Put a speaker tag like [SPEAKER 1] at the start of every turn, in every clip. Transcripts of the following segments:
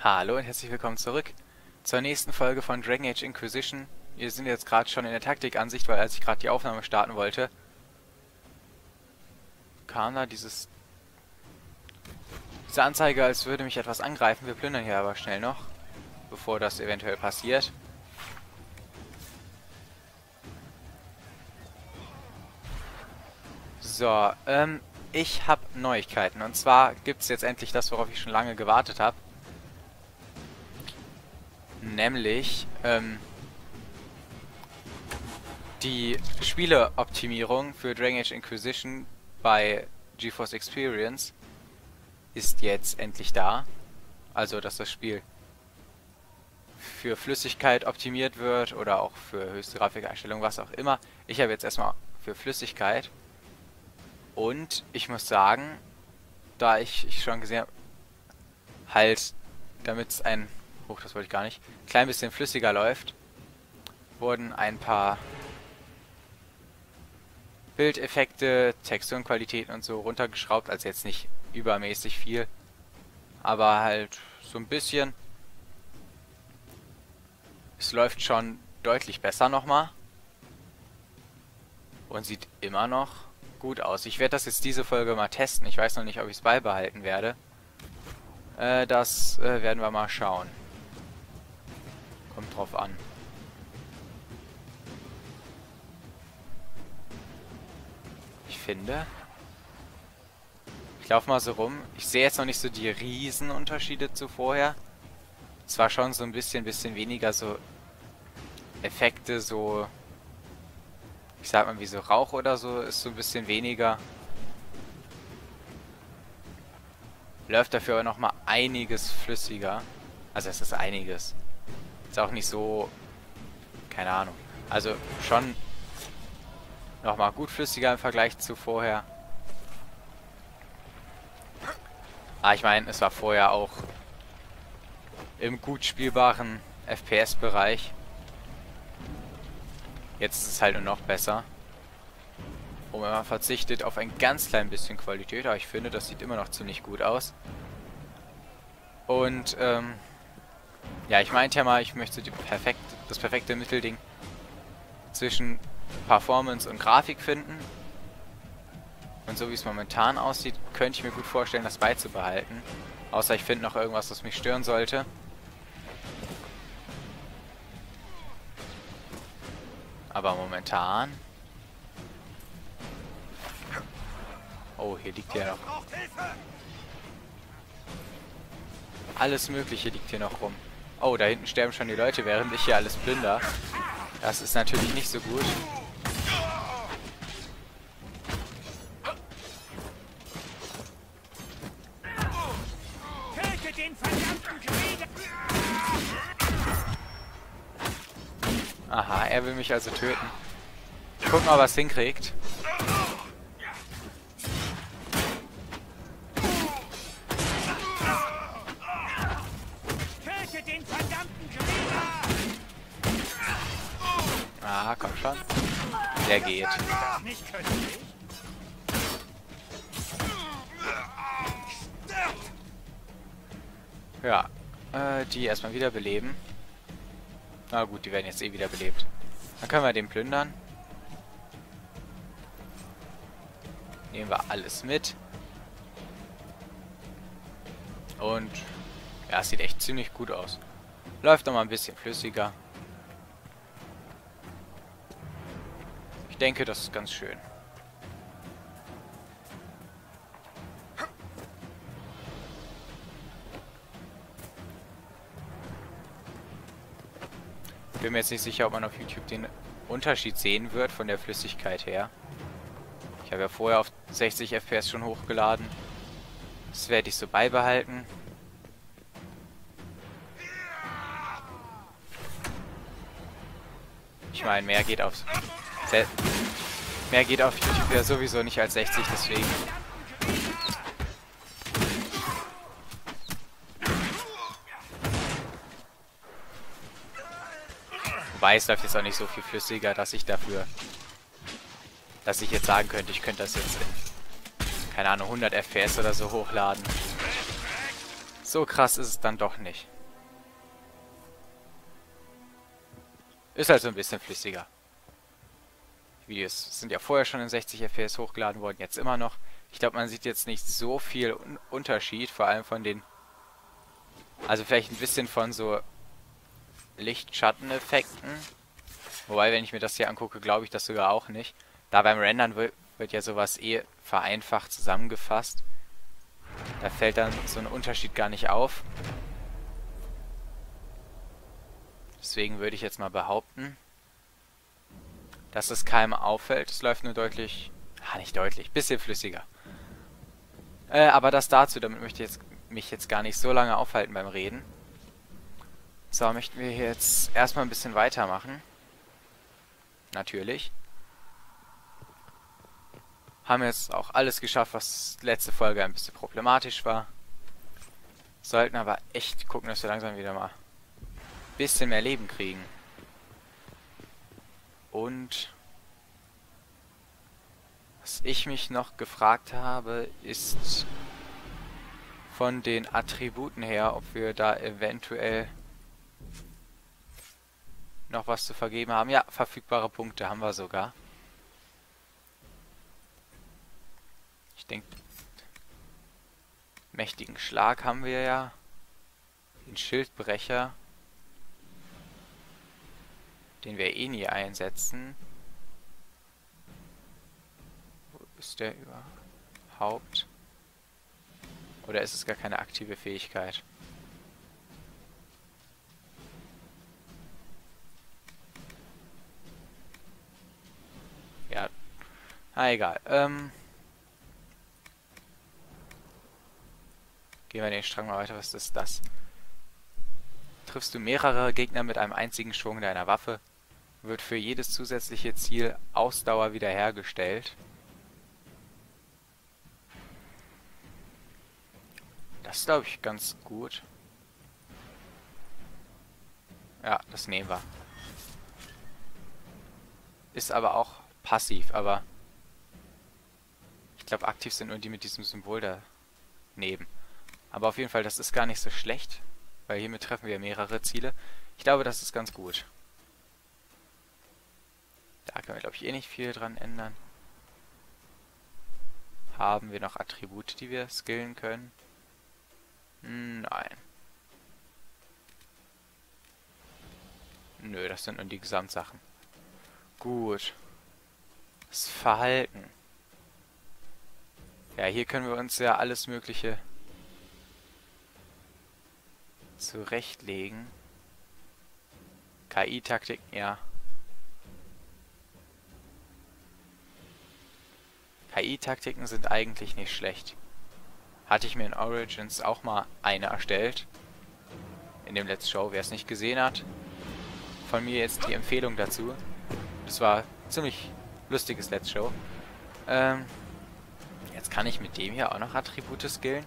[SPEAKER 1] Hallo und herzlich willkommen zurück zur nächsten Folge von Dragon Age Inquisition. Wir sind jetzt gerade schon in der Taktikansicht, weil als ich gerade die Aufnahme starten wollte, kam da diese Anzeige, als würde mich etwas angreifen. Wir plündern hier aber schnell noch, bevor das eventuell passiert. So, ich habe Neuigkeiten. Und zwar gibt es jetzt endlich das, worauf ich schon lange gewartet habe. Nämlich, die Spieleoptimierung für Dragon Age Inquisition bei GeForce Experience ist jetzt endlich da. Also, dass das Spiel für Flüssigkeit optimiert wird oder auch für höchste Grafikeinstellungen, was auch immer. Ich habe jetzt erstmal für Flüssigkeit. Und ich muss sagen, da ich schon gesehen habe, halt, damit es das wollte ich gar nicht, klein bisschen flüssiger läuft, wurden ein paar Bildeffekte, Texturenqualitäten und so runtergeschraubt, also jetzt nicht übermäßig viel, aber halt so ein bisschen. Es läuft schon deutlich besser nochmal und sieht immer noch gut aus. Ich werde das jetzt diese Folge mal testen, ich weiß noch nicht, ob ich es beibehalten werde. Das werden wir mal schauen. Kommt drauf an. Ich finde, ich laufe mal so rum. Ich sehe jetzt noch nicht so die Riesenunterschiede zu vorher. Zwar schon so ein bisschen weniger so Effekte, so, ich sag mal wie so Rauch oder so, ist so ein bisschen weniger. Läuft dafür aber nochmal einiges flüssiger. Also es ist einiges. Ist auch nicht so, keine Ahnung. Also schon nochmal gut flüssiger im Vergleich zu vorher. Aber ich meine, es war vorher auch im gut spielbaren FPS-Bereich. Jetzt ist es halt nur noch besser. Und man verzichtet auf ein ganz klein bisschen Qualität, aber ich finde, das sieht immer noch ziemlich gut aus. Und, ja, ich meinte ja mal, ich möchte das perfekte Mittelding zwischen Performance und Grafik finden. Und so wie es momentan aussieht, könnte ich mir gut vorstellen, das beizubehalten. Außer ich finde noch irgendwas, was mich stören sollte. Aber momentan... Oh, hier liegt ja noch... Alles Mögliche liegt hier noch rum. Oh, da hinten sterben schon die Leute, während ich hier alles plünder. Das ist natürlich nicht so gut. Aha, er will mich also töten. Gucken, ob er es hinkriegt. Ah, komm schon. Der geht. Ja, die erstmal wiederbeleben. Na gut, die werden jetzt eh wiederbelebt. Dann können wir den plündern. Nehmen wir alles mit. Und ja, es sieht echt ziemlich gut aus. Läuft noch mal ein bisschen flüssiger. Ich denke, das ist ganz schön. Bin mir jetzt nicht sicher, ob man auf YouTube den Unterschied sehen wird von der Flüssigkeit her. Ich habe ja vorher auf 60 FPS schon hochgeladen. Das werde ich so beibehalten. Ich meine, mehr geht auf YouTube ja sowieso nicht als 60, deswegen. Wobei es läuft jetzt auch nicht so viel flüssiger, dass ich jetzt sagen könnte, ich könnte das jetzt in, keine Ahnung, 100 FPS oder so hochladen. So krass ist es dann doch nicht. Ist halt so ein bisschen flüssiger. Die Videos sind ja vorher schon in 60 FPS hochgeladen worden, jetzt immer noch. Ich glaube, man sieht jetzt nicht so viel Unterschied, vor allem von den... Also vielleicht ein bisschen von so Licht-Schatten-Effekten. Wobei, wenn ich mir das hier angucke, glaube ich das sogar auch nicht. Da beim Rendern wird ja sowas eh vereinfacht zusammengefasst. Da fällt dann so ein Unterschied gar nicht auf. Deswegen würde ich jetzt mal behaupten, dass es keinem auffällt. Es läuft nur deutlich... nicht deutlich, bisschen flüssiger. Aber das dazu, damit möchte ich mich jetzt gar nicht so lange aufhalten beim Reden. So, möchten wir hier jetzt erstmal ein bisschen weitermachen. Natürlich. Haben jetzt auch alles geschafft, was letzte Folge ein bisschen problematisch war. Sollten aber echt gucken, dass wir langsam wieder mal ein bisschen mehr Leben kriegen. Und was ich mich noch gefragt habe, ist von den Attributen her, ob wir da eventuell noch was zu vergeben haben. Ja, verfügbare Punkte haben wir sogar. Ich denke, mächtigen Schlag haben wir ja. Den Schildbrecher, den wir eh nie einsetzen. Wo ist der überhaupt? Oder ist es gar keine aktive Fähigkeit? Ja, egal. Gehen wir den Strang mal weiter. Was ist das? Triffst du mehrere Gegner mit einem einzigen Schwung deiner Waffe, wird für jedes zusätzliche Ziel Ausdauer wiederhergestellt. Das ist, glaube ich, ganz gut. Ja, das nehmen wir. Ist aber auch passiv, aber ich glaube, aktiv sind nur die mit diesem Symbol daneben. Aber auf jeden Fall, das ist gar nicht so schlecht, weil hiermit treffen wir mehrere Ziele. Ich glaube, das ist ganz gut. Da können wir, glaube ich, eh nicht viel dran ändern. Haben wir noch Attribute, die wir skillen können? Nein. Nö, das sind nur die Gesamtsachen. Gut. Das Verhalten. Ja, hier können wir uns ja alles Mögliche zurechtlegen. KI-Taktik, ja. KI-Taktiken sind eigentlich nicht schlecht. Hatte ich mir in Origins auch mal eine erstellt. In dem Let's Show, wer es nicht gesehen hat. Von mir jetzt die Empfehlung dazu. Das war ziemlich lustiges Let's Show. Jetzt kann ich mit dem hier auch noch Attribute skillen.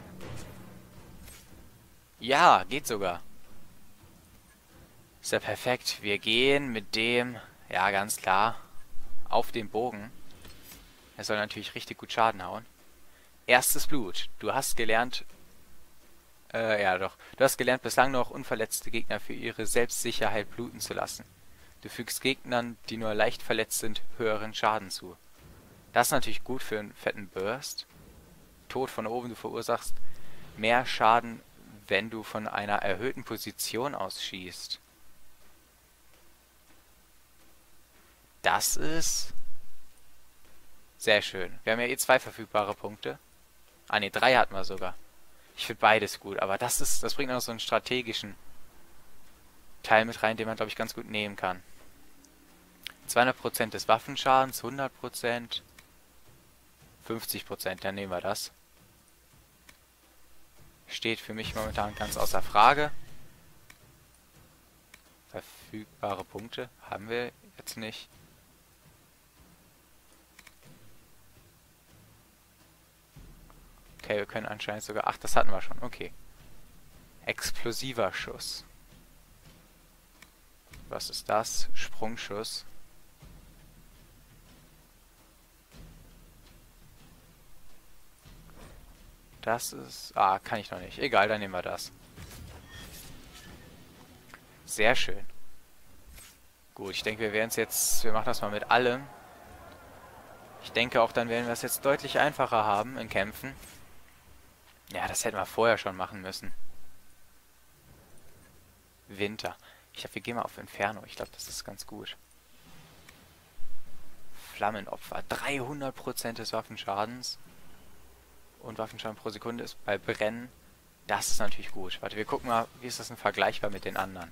[SPEAKER 1] Ja, geht sogar. Ist ja perfekt. Wir gehen mit dem, ja ganz klar, auf den Bogen. Er soll natürlich richtig gut Schaden hauen. Erstes Blut. Du hast gelernt, ja doch. Du hast gelernt, bislang noch unverletzte Gegner für ihre Selbstsicherheit bluten zu lassen. Du fügst Gegnern, die nur leicht verletzt sind, höheren Schaden zu. Das ist natürlich gut für einen fetten Burst. Tod von oben, du verursachst mehr Schaden, wenn du von einer erhöhten Position aus schießt. Das ist sehr schön. Wir haben ja eh 2 verfügbare Punkte. Ah ne, 3 hatten wir sogar. Ich finde beides gut, aber das bringt noch so einen strategischen Teil mit rein, den man, glaube ich, ganz gut nehmen kann. 200% des Waffenschadens, 100%, 50%, dann nehmen wir das. Steht für mich momentan ganz außer Frage. Verfügbare Punkte haben wir jetzt nicht. Okay, wir können anscheinend sogar... Ach, das hatten wir schon. Okay. Explosiver Schuss. Was ist das? Sprungschuss. Das ist... Ah, kann ich noch nicht. Egal, dann nehmen wir das. Sehr schön. Gut, ich denke, wir machen das mal mit allem. Ich denke auch, dann werden wir es jetzt deutlich einfacher haben in Kämpfen. Ja, das hätten wir vorher schon machen müssen. Winter. Ich glaube, wir gehen mal auf Inferno. Ich glaube, das ist ganz gut. Flammenopfer. 300% des Waffenschadens. Und Waffenschaden pro Sekunde ist bei Brennen. Das ist natürlich gut. Warte, wir gucken mal, wie ist das denn vergleichbar mit den anderen.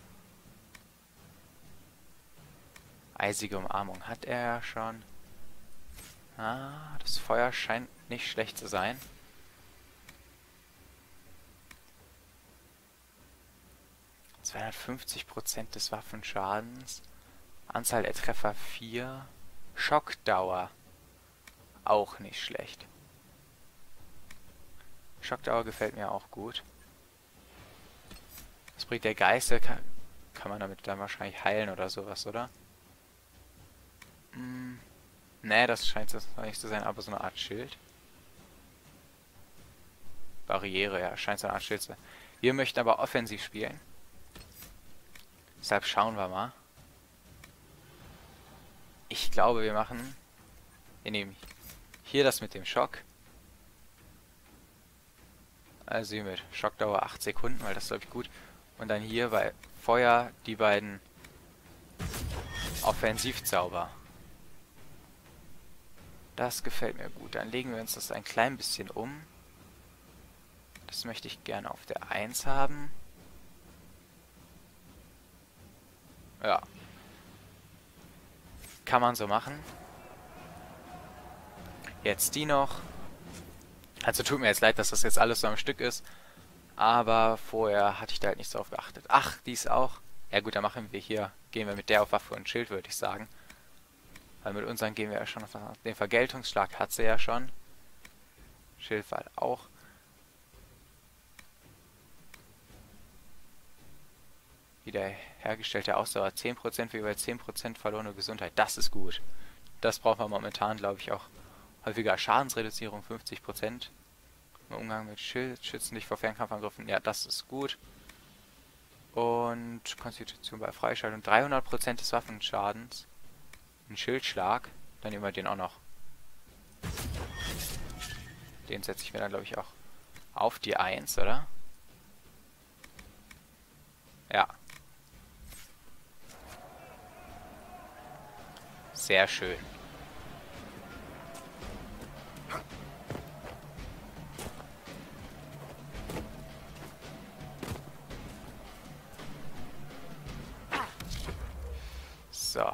[SPEAKER 1] Eisige Umarmung hat er ja schon. Ah, das Feuer scheint nicht schlecht zu sein. ,250% des Waffenschadens. Anzahl der Treffer 4. Schockdauer. Auch nicht schlecht. Schockdauer gefällt mir auch gut. Was bringt der Geister? Kann man damit dann wahrscheinlich heilen oder sowas, oder? Nee, das scheint es nicht zu sein, aber so eine Art Schild. Barriere, ja, scheint so eine Art Schild zu sein. Wir möchten aber offensiv spielen. Deshalb schauen wir mal. Ich glaube, wir nehmen hier das mit dem Schock. Also hier mit Schockdauer 8 Sekunden, weil das ist, glaube ich, gut. Und dann hier bei Feuer die beiden Offensivzauber. Das gefällt mir gut. Dann legen wir uns das ein klein bisschen um. Das möchte ich gerne auf der 1 haben. Ja. Kann man so machen. Jetzt die noch. Also tut mir jetzt leid, dass das jetzt alles so am Stück ist. Aber vorher hatte ich da halt nicht so drauf geachtet. Ach, die ist auch. Ja gut, dann gehen wir mit der auf Waffe und Schild, würde ich sagen. Weil mit unseren gehen wir ja schon auf den Vergeltungsschlag hat sie ja schon. Schildwall auch. Wiederhergestellte Ausdauer 10% für über 10% verlorene Gesundheit. Das ist gut. Das brauchen wir momentan, glaube ich, auch häufiger. Schadensreduzierung 50%. Im Umgang mit Schild, schützen dich vor Fernkampfangriffen. Ja, das ist gut. Und Konstitution bei Freischaltung 300% des Waffenschadens. Ein Schildschlag. Dann nehmen wir den auch noch. Den setze ich mir dann, glaube ich, auch auf die 1, oder? Ja. Sehr schön. So.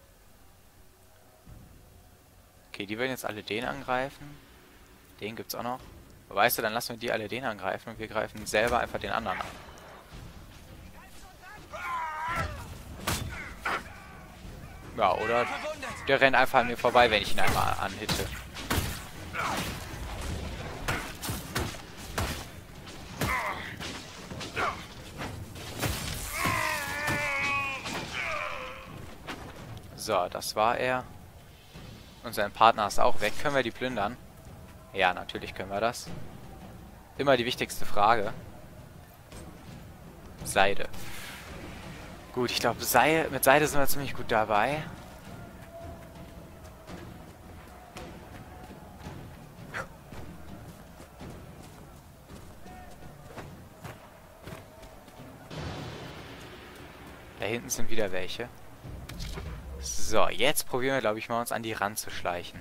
[SPEAKER 1] Okay, die werden jetzt alle den angreifen. Den gibt's auch noch. Weißt du, dann lassen wir die alle den angreifen und wir greifen selber einfach den anderen an. Ja, oder der rennt einfach an mir vorbei, wenn ich ihn einmal anhitte. So, das war er. Und sein Partner ist auch weg. Können wir die plündern? Ja, natürlich können wir das. Immer die wichtigste Frage. Seide. Gut, ich glaube, mit Seide sind wir ziemlich gut dabei. Da hinten sind wieder welche. So, jetzt probieren wir, glaube ich, mal uns an die ranzuschleichen.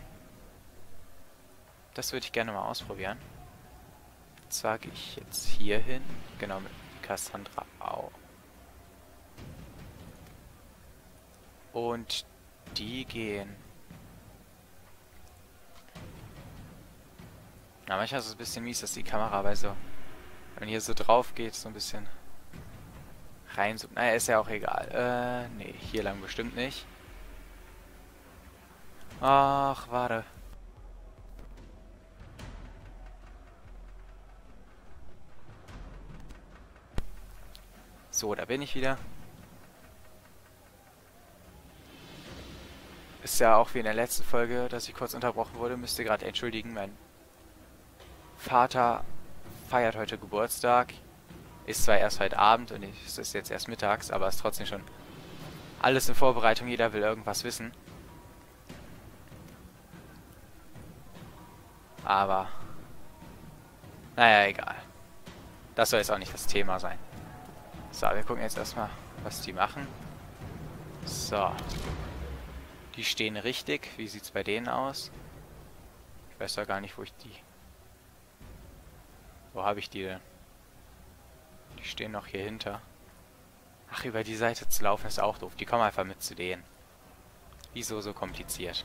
[SPEAKER 1] Das würde ich gerne mal ausprobieren. Und zwar gehe ich jetzt hier hin. Genau, mit Cassandra auch. Und die gehen... Na, manchmal ist es ein bisschen mies, dass die Kamera bei so... Wenn man hier so drauf geht, so ein bisschen... reinzoomt. Naja, ist ja auch egal. Nee, hier lang bestimmt nicht. Ach, warte. So, da bin ich wieder. Ist ja auch wie in der letzten Folge, dass ich kurz unterbrochen wurde. Müsst ihr gerade entschuldigen. Mein Vater feiert heute Geburtstag. Ist zwar erst heute Abend und es ist jetzt erst mittags, aber ist trotzdem schon Alles in Vorbereitung, jeder will irgendwas wissen. Aber, naja, egal. Das soll jetzt auch nicht das Thema sein. So, wir gucken jetzt erstmal, was die machen. So. Die stehen richtig. Wie sieht's bei denen aus? Ich weiß doch gar nicht, wo ich die... Wo habe ich die denn? Die stehen noch hier hinter. Ach, über die Seite zu laufen ist auch doof. Die kommen einfach mit zu denen. Wieso so kompliziert?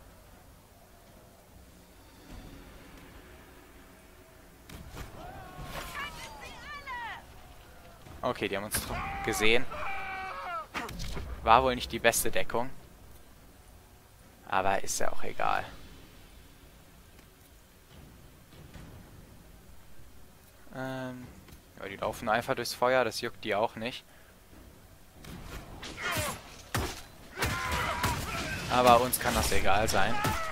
[SPEAKER 1] Okay, die haben uns gesehen. War wohl nicht die beste Deckung. Aber ist ja auch egal. Ja, die laufen einfach durchs Feuer, das juckt die auch nicht. Aber uns kann das egal sein.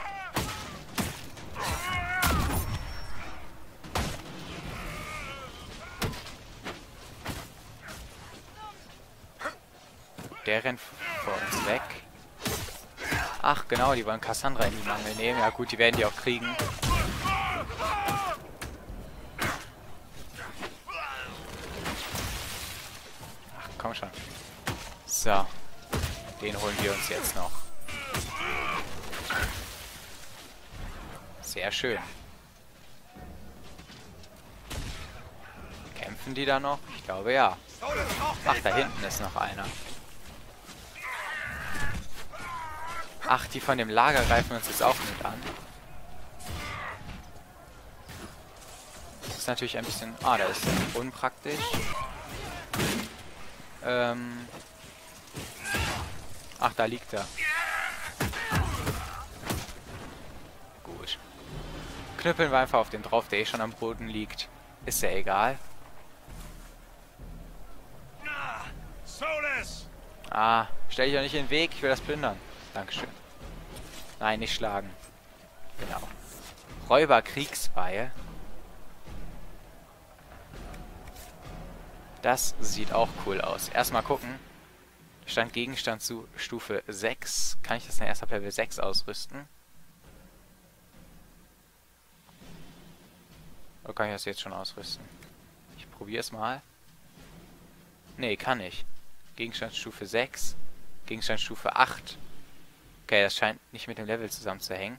[SPEAKER 1] Der rennt vor uns weg. Ach genau, die wollen Cassandra in die Mangel nehmen. Ja gut, die werden die auch kriegen. Ach, komm schon. So. Den holen wir uns jetzt noch. Sehr schön. Kämpfen die da noch? Ich glaube ja. Ach, da hinten ist noch einer. Ach, die von dem Lager greifen uns jetzt auch mit an. Das ist natürlich ein bisschen... Ah, da ist unpraktisch. Ach, da liegt er. Gut. Knüppeln wir einfach auf den drauf, der eh schon am Boden liegt. Ist ja egal. Ah, stell dich doch nicht in den Weg, ich will das plündern. Dankeschön. Nein, nicht schlagen. Genau. Räuberkriegsbeil. Das sieht auch cool aus. Erstmal gucken. Gegenstand zu Stufe 6. Kann ich das dann erst ab Level 6 ausrüsten? Oder kann ich das jetzt schon ausrüsten? Ich probiere es mal. Nee, kann ich. Gegenstand Stufe 6. Gegenstand Stufe 8. Okay, das scheint nicht mit dem Level zusammenzuhängen.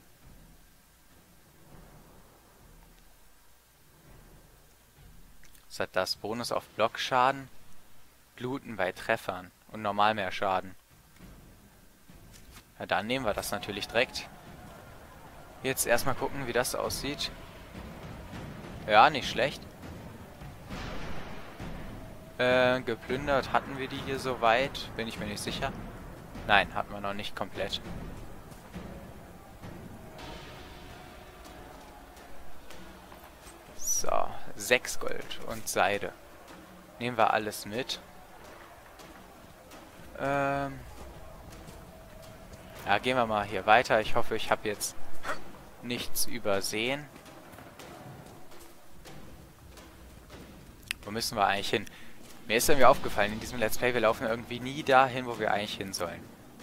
[SPEAKER 1] Was hat das? Bonus auf Blockschaden, Bluten bei Treffern und normal mehr Schaden. Ja, dann nehmen wir das natürlich direkt. Jetzt erstmal gucken, wie das aussieht. Ja, nicht schlecht. Geplündert hatten wir die hier soweit. Bin ich mir nicht sicher. Nein, hatten wir noch nicht komplett. So, 6 Gold und Seide. Nehmen wir alles mit. Ja, gehen wir mal hier weiter. Ich hoffe, ich habe jetzt nichts übersehen. Wo müssen wir eigentlich hin? Mir ist irgendwie aufgefallen, in diesem Let's Play, wir laufen irgendwie nie dahin, wo wir eigentlich hin sollen.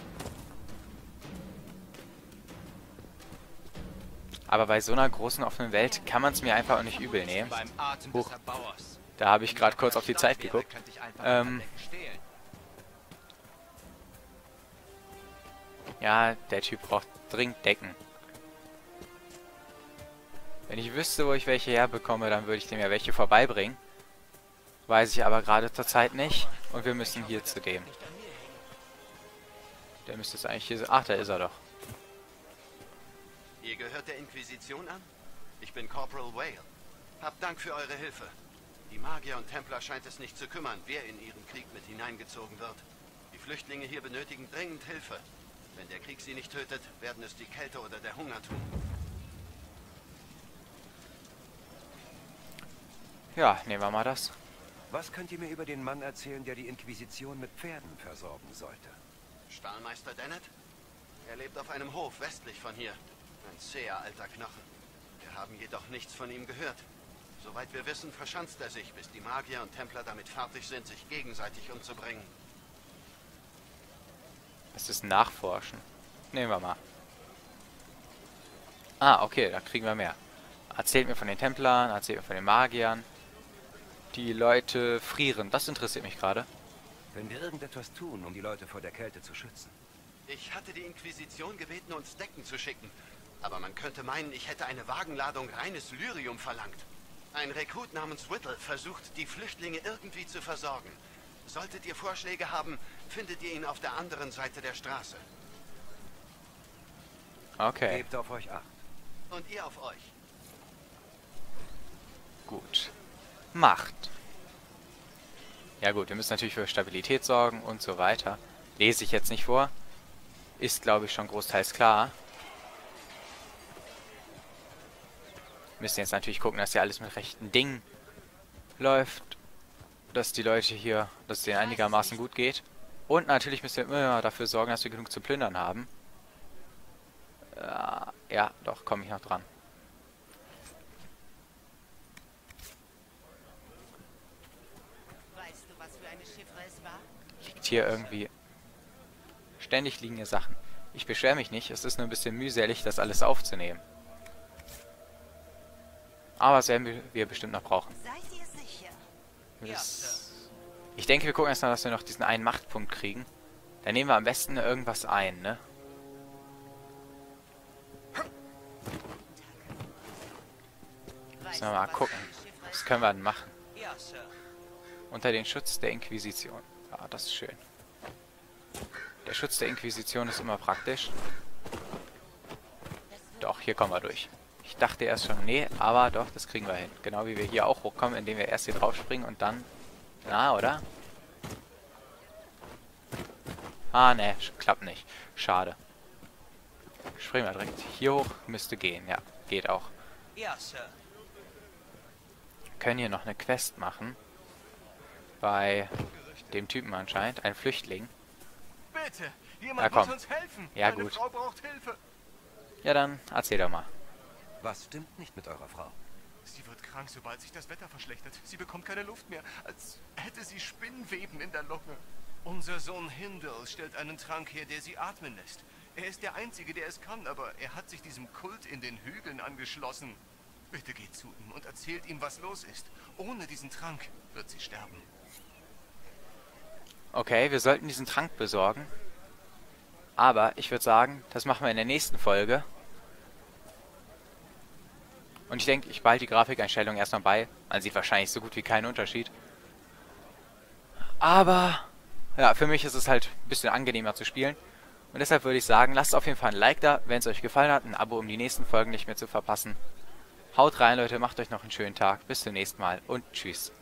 [SPEAKER 1] Aber bei so einer großen offenen Welt kann man es mir einfach auch nicht übel nehmen. Huch. Da habe ich gerade kurz auf die Zeit geguckt. Ja, der Typ braucht dringend Decken. Wenn ich wüsste, wo ich welche herbekomme, dann würde ich dem ja welche vorbeibringen. Weiß ich aber gerade zur Zeit nicht. Und wir müssen hier zu dem. Der müsste es eigentlich hier sein. Ach, da ist er doch.
[SPEAKER 2] Ihr gehört der Inquisition an? Ich bin Corporal Whale. Habt Dank für eure Hilfe. Die Magier und Templer scheint es nicht zu kümmern, wer in ihren Krieg mit hineingezogen wird. Die Flüchtlinge hier benötigen dringend Hilfe. Wenn der Krieg sie nicht tötet, werden es die Kälte oder der Hunger tun.
[SPEAKER 1] Ja, nehmen wir mal das.
[SPEAKER 3] Was könnt ihr mir über den Mann erzählen, der die Inquisition mit Pferden versorgen sollte?
[SPEAKER 2] Stahlmeister Dennett? Er lebt auf einem Hof westlich von hier. Ein zäher alter Knochen. Wir haben jedoch nichts von ihm gehört. Soweit wir wissen, verschanzt er sich, bis die Magier und Templer damit fertig sind, sich gegenseitig umzubringen.
[SPEAKER 1] Das ist Nachforschen. Nehmen wir mal. Ah, okay, da kriegen wir mehr. Erzählt mir von den Templern, erzählt mir von den Magiern. Die Leute frieren, das interessiert mich gerade.
[SPEAKER 3] Wenn wir irgendetwas tun, um die Leute vor der Kälte zu schützen.
[SPEAKER 2] Ich hatte die Inquisition gebeten, uns Decken zu schicken. Aber man könnte meinen, ich hätte eine Wagenladung reines Lyrium verlangt. Ein Rekrut namens Whittle versucht, die Flüchtlinge irgendwie zu versorgen. Solltet ihr Vorschläge haben, findet ihr ihn auf der anderen Seite der Straße.
[SPEAKER 1] Okay,
[SPEAKER 3] Gebt auf euch Acht.
[SPEAKER 2] Und ihr auf euch.
[SPEAKER 1] gut. Macht. Ja gut, wir müssen natürlich für Stabilität sorgen und so weiter. Lese ich jetzt nicht vor. Ist, glaube ich, schon großteils klar. Müssen jetzt natürlich gucken, dass hier alles mit rechten Dingen läuft. Dass die Leute hier, dass es denen einigermaßen gut geht. Und natürlich müssen wir immer dafür sorgen, dass wir genug zu plündern haben. Ja, doch, komme ich noch dran.
[SPEAKER 4] Weißt du, was für eine Chiffre es war?
[SPEAKER 1] Liegt hier irgendwie... Ständig liegen hier Sachen. Ich beschwere mich nicht, es ist nur ein bisschen mühselig, das alles aufzunehmen. Aber das werden wir bestimmt noch brauchen.
[SPEAKER 4] Seid ihr sicher?
[SPEAKER 1] Ich denke, wir gucken erst mal, dass wir noch diesen einen Machtpunkt kriegen. Dann nehmen wir am besten irgendwas ein, ne? Müssen wir mal gucken. Was können wir denn machen?
[SPEAKER 4] Ja, Sir.
[SPEAKER 1] Unter den Schutz der Inquisition. Ja, das ist schön. Der Schutz der Inquisition ist immer praktisch. Doch, hier kommen wir durch. Ich dachte erst schon, nee, aber doch, das kriegen wir hin. Genau wie wir hier auch hochkommen, indem wir erst hier drauf springen und dann... Na, oder? Ah, ne, klappt nicht. Schade. Springen wir direkt hier hoch. Müsste gehen, ja. Geht auch.
[SPEAKER 4] Ja, Sir.
[SPEAKER 1] Wir können hier noch eine Quest machen. Bei dem Typen anscheinend. Ein Flüchtling.
[SPEAKER 5] Bitte,
[SPEAKER 1] Na
[SPEAKER 5] jemand
[SPEAKER 1] komm.
[SPEAKER 5] muss uns helfen.
[SPEAKER 1] Ja,
[SPEAKER 5] Meine
[SPEAKER 1] gut.
[SPEAKER 5] Frau braucht Hilfe.
[SPEAKER 1] Ja, dann erzähl doch mal.
[SPEAKER 3] Was stimmt nicht mit eurer Frau?
[SPEAKER 5] Sie wird krank, sobald sich das Wetter verschlechtert. Sie bekommt keine Luft mehr, als hätte sie Spinnweben in der Lunge. Unser Sohn Hindle stellt einen Trank her, der sie atmen lässt. Er ist der Einzige, der es kann, aber er hat sich diesem Kult in den Hügeln angeschlossen. Bitte geht zu ihm und erzählt ihm, was los ist. Ohne diesen Trank wird sie sterben.
[SPEAKER 1] Okay, wir sollten diesen Trank besorgen. Aber ich würde sagen, das machen wir in der nächsten Folge. Und ich denke, ich behalte die Grafikeinstellung erstmal bei. Man sieht wahrscheinlich so gut wie keinen Unterschied. Aber, ja, für mich ist es halt ein bisschen angenehmer zu spielen. Und deshalb würde ich sagen, lasst auf jeden Fall ein Like da, wenn es euch gefallen hat. Ein Abo, um die nächsten Folgen nicht mehr zu verpassen. Haut rein, Leute, macht euch noch einen schönen Tag. Bis zum nächsten Mal und tschüss.